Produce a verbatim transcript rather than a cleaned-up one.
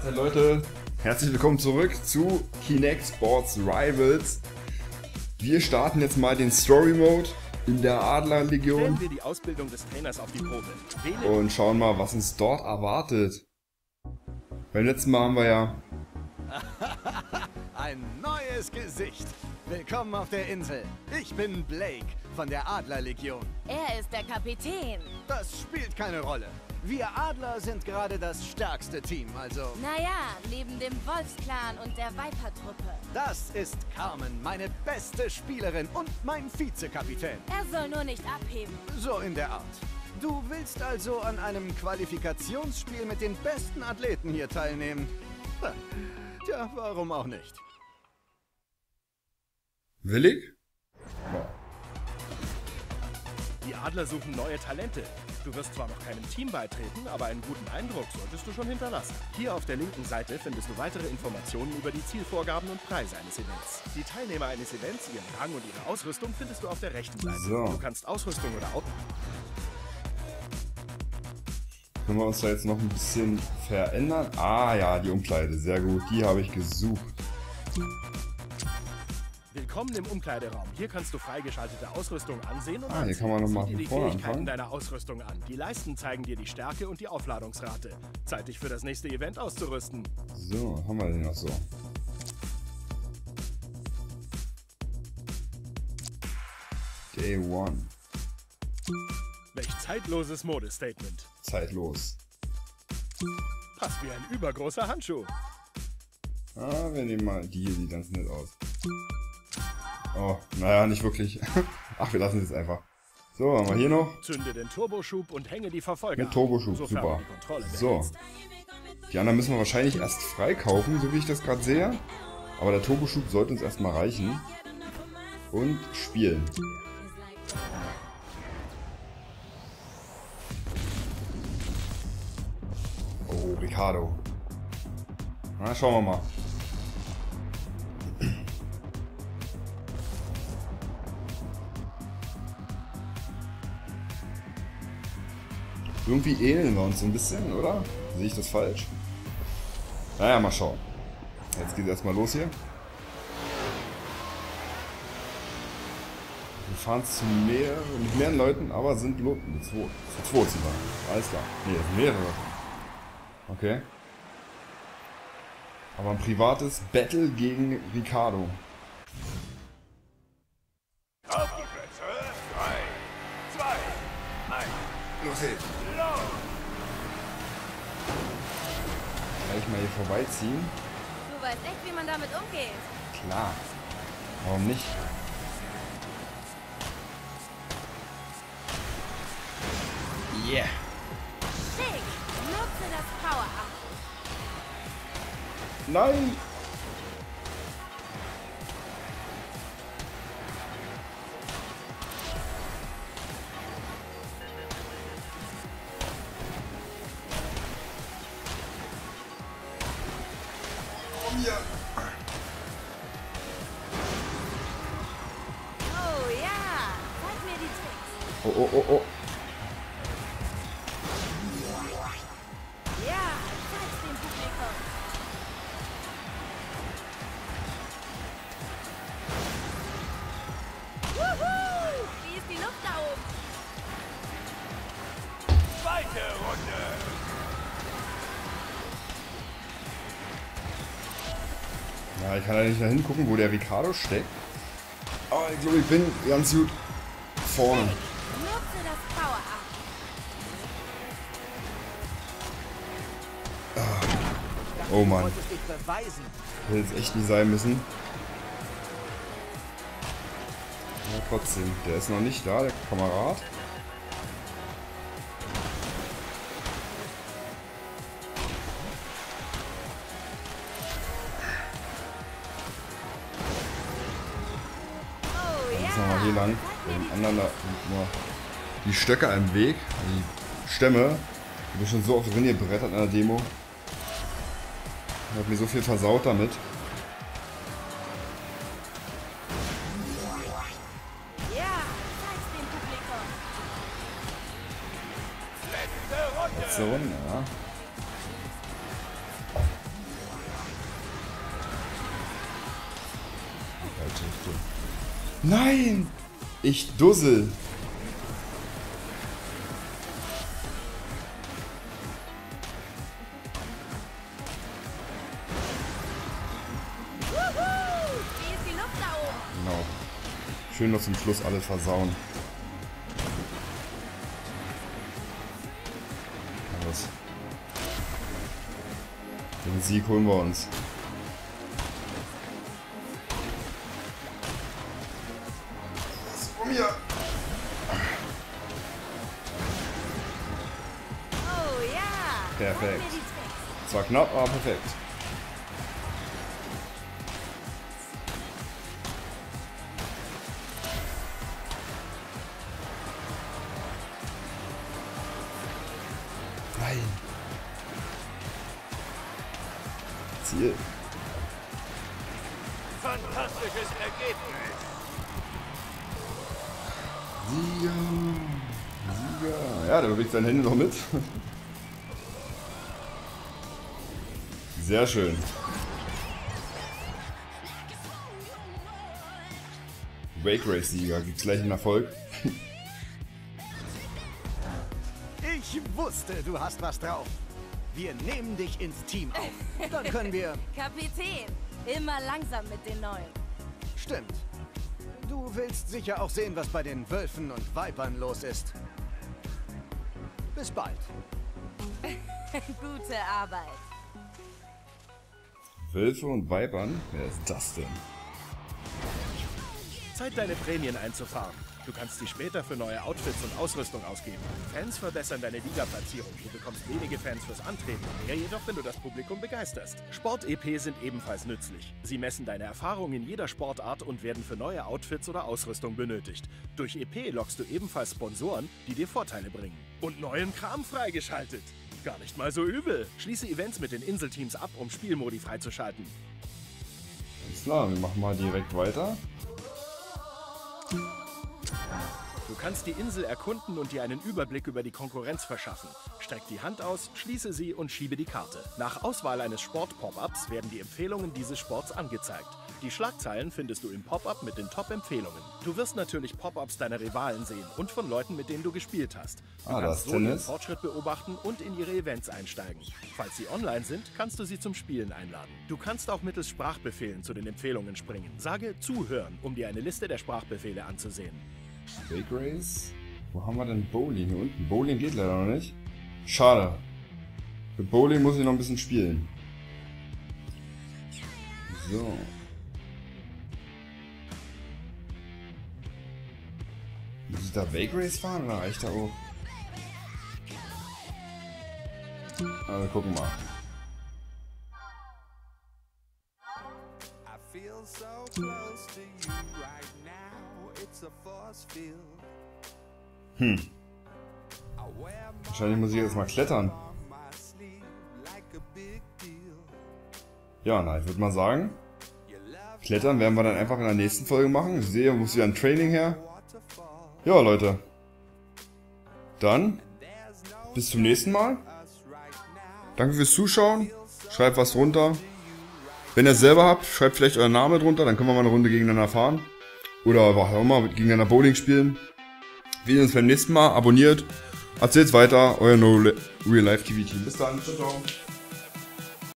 Hey Leute, herzlich willkommen zurück zu Kinect Sports Rivals. Wir starten jetzt mal den Story Mode in der Adlerlegion. Stellen wir die Ausbildung des Trainers auf die Probe. Wählen Und schauen mal, was uns dort erwartet. Beim letzten Mal haben wir ja... Ein neues Gesicht. Willkommen auf der Insel. Ich bin Blake von der Adlerlegion. Er ist der Kapitän. Das spielt keine Rolle. Wir Adler sind gerade das stärkste Team, also... Naja, neben dem Wolfsclan und der Viper-Truppe. Das ist Carmen, meine beste Spielerin und mein Vizekapitän. Er soll nur nicht abheben. So in der Art. Du willst also an einem Qualifikationsspiel mit den besten Athleten hier teilnehmen? Ha, tja, warum auch nicht? Willig? Die Adler suchen neue Talente. Du wirst zwar noch keinem Team beitreten, aber einen guten Eindruck solltest du schon hinterlassen. Hier auf der linken Seite findest du weitere Informationen über die Zielvorgaben und Preise eines Events. Die Teilnehmer eines Events, ihren Rang und ihre Ausrüstung findest du auf der rechten Seite. So. Du kannst Ausrüstung oder Auto... Können wir uns da jetzt noch ein bisschen verändern? Ah ja, die Umkleide, sehr gut. Die habe ich gesucht. Willkommen im Umkleideraum. Hier kannst du freigeschaltete Ausrüstung ansehen und Ah, hier anziehen. kann man noch mal Sieh dir von die vorne Fähigkeiten anfangen. deiner Ausrüstung an. Die Leisten zeigen dir die Stärke und die Aufladungsrate. Zeit, dich für das nächste Event auszurüsten. So, was haben wir denn noch so? Day One. Welch zeitloses Modestatement. Zeitlos. Passt wie ein übergroßer Handschuh. Ah, wir nehmen mal die hier, sieht ganz nett aus. Oh, naja, nicht wirklich. Ach, wir lassen es jetzt einfach. So, haben wir hier noch. Zünde den Turboschub und hänge die Verfolger Mit Turboschub, an, sofern super. du die Kontrolle So. behältst. Die anderen müssen wir wahrscheinlich erst freikaufen, so wie ich das gerade sehe. Aber der Turboschub sollte uns erstmal reichen. Und spielen. Oh, Ricardo. Na, schauen wir mal. Irgendwie ähneln wir uns so ein bisschen, oder? Sehe ich das falsch? Naja, mal schauen. Jetzt geht es erstmal los hier. Wir fahren zu mehreren, mit mehreren Leuten, aber sind lo mit zwei. Zu zwei sind wir. Alles klar. Nee, das sind mehrere. Okay. Aber ein privates Battle gegen Ricardo. Auf die Plätze. Drei, zwei, eins. Los geht's. Los! Gleich mal hier vorbeiziehen. Du weißt echt, wie man damit umgeht. Klar. Warum nicht? Yeah. Schick! Nutze das Power-Up. Nein! Ja. Oh ja! Zeig mir die Tricks. Oh, oh, oh, oh. Ja, zeig's dem Publikum. Wuhu! Wie ist die Luft da oben? Zweite Runde. Ja, ich kann ja nicht da hingucken, wo der Ricardo steckt. Aber ich glaube, ich bin ganz gut vorne. Nutze das Power-Up. Oh Du Mann, wolltest dich beweisen. hätte jetzt echt nicht sein müssen. Ja, trotzdem. Der ist noch nicht da, der Kamerad. Oh Jetzt ja! nochmal hier lang. Bei dem anderen da sind nur die Stöcke im Weg. Die Stämme. Ich bin schon so oft drin gebrettert in der Demo. Ich hab mir so viel versaut damit. Ja, zeig's dem Publikum. Letzte Runde. Letzte Runde, ja. Falsche Richtung. Nein! Ich dussel. Wie ist die Luft da oben? Genau. Schön noch zum Schluss alles versauen. Los. Den Sieg holen wir uns. Komm hier! Oh ja. Perfekt. Zeig mir die Tricks. Zwar knapp, aber perfekt. Nein. Ziel. Fantastisches Ergebnis. Sieger. Sieger. Ja, der bewegt seine Hände noch mit. Sehr schön. Wake Race Sieger. Gibt's gleich einen Erfolg? Ich wusste, du hast was drauf. Wir nehmen dich ins Team auf. Dann können wir... Kapitän, immer langsam mit den Neuen. Stimmt. Du willst sicher auch sehen, was bei den Wölfen und Vipern los ist. Bis bald. Gute Arbeit. Wölfe und Vipern? Wer ist das denn? Zeit, deine Prämien einzufahren. Du kannst sie später für neue Outfits und Ausrüstung ausgeben. Fans verbessern deine Liga-Platzierung. Du bekommst wenige Fans fürs Antreten, mehr jedoch, wenn du das Publikum begeisterst. Sport-E P sind ebenfalls nützlich. Sie messen deine Erfahrung in jeder Sportart und werden für neue Outfits oder Ausrüstung benötigt. Durch E P lockst du ebenfalls Sponsoren, die dir Vorteile bringen. Und neuen Kram freigeschaltet. Gar nicht mal so übel. Schließe Events mit den Inselteams ab, um Spielmodi freizuschalten. Alles klar, wir machen mal direkt weiter. Du kannst die Insel erkunden und dir einen Überblick über die Konkurrenz verschaffen. Streck die Hand aus, schließe sie und schiebe die Karte. Nach Auswahl eines Sport-Pop-Ups werden die Empfehlungen dieses Sports angezeigt. Die Schlagzeilen findest du im Pop-Up mit den Top-Empfehlungen. Du wirst natürlich Pop-Ups deiner Rivalen sehen und von Leuten, mit denen du gespielt hast. Du Ah, das kannst so ihren Tennis. Fortschritt beobachten und in ihre Events einsteigen. Falls sie online sind, kannst du sie zum Spielen einladen. Du kannst auch mittels Sprachbefehlen zu den Empfehlungen springen. Sage Zuhören, um dir eine Liste der Sprachbefehle anzusehen. Wake Race. Wo haben wir denn Bowling? Hier unten. Bowling geht leider noch nicht. Schade. Für Bowling muss ich noch ein bisschen spielen. So. Muss ich da Wake Race fahren oder reicht da auch? Also gucken wir mal. I feel so close to you right now. It's a force field. Hm. I wear my Wahrscheinlich muss ich jetzt mal klettern. on my sleeve like a big deal. Ja, na, ich würde mal sagen, Your love Klettern werden wir dann einfach in der nächsten Folge machen. Ich sehe, muss wieder ein Training her. waterfall. Ja, Leute. Dann, There's no bis zum nächsten Mal. us right now. Danke fürs Zuschauen. Schreibt was drunter. Wenn ihr es selber habt, schreibt vielleicht euren Namen drunter. Dann können wir mal eine Runde gegeneinander fahren. Oder was auch immer, gegeneinander Bowling spielen. Wir sehen uns beim nächsten Mal. Abonniert. Erzählt's weiter. Euer No Real Life T V Team. Bis dann. Ciao, ciao.